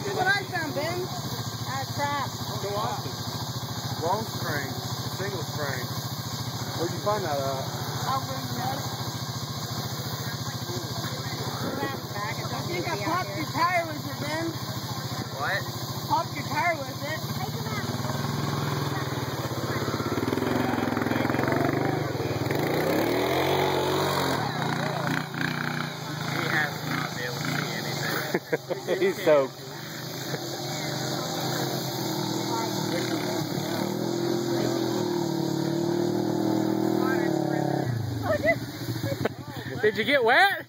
That's what I found, Ben. Crap. So awesome. Long spring, single spring. Where'd you find that at? Over in the nose. I think I popped your tire with it, Ben. What? Popped your tire with it. He has to not be able to see anything. He's soaked. Did you get wet?